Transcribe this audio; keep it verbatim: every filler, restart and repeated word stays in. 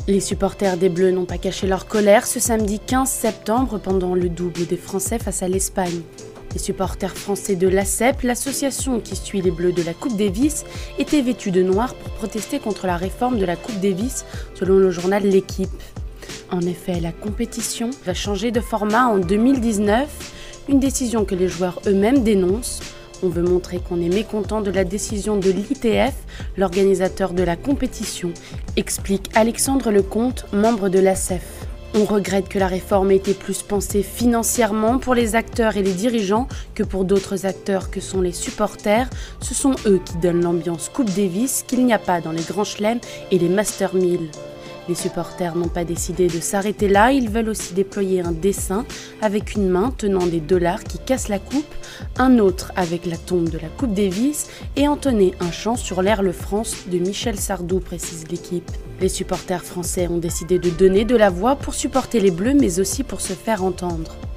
Les supporters des Bleus n'ont pas caché leur colère ce samedi quinze septembre pendant le double des Français face à l'Espagne. Les supporters français de l'A C E P, l'association qui suit les Bleus de la Coupe Davis, étaient vêtus de noir pour protester contre la réforme de la Coupe Davis, selon le journal L'Équipe. En effet, la compétition va changer de format en deux mille dix-neuf, une décision que les joueurs eux-mêmes dénoncent. On veut montrer qu'on est mécontent de la décision de l'I T F, l'organisateur de la compétition, explique Alexandre Lecomte, membre de l'A C E F. On regrette que la réforme ait été plus pensée financièrement pour les acteurs et les dirigeants que pour d'autres acteurs que sont les supporters. Ce sont eux qui donnent l'ambiance Coupe Davis qu'il n'y a pas dans les Grands Chelems et les Master mille. Les supporters n'ont pas décidé de s'arrêter là, ils veulent aussi déployer un dessin avec une main tenant des dollars qui cassent la coupe, un autre avec la tombe de la Coupe Davis et entonner un chant sur l'Air Le France de Michel Sardou, précise L'Équipe. Les supporters français ont décidé de donner de la voix pour supporter les Bleus mais aussi pour se faire entendre.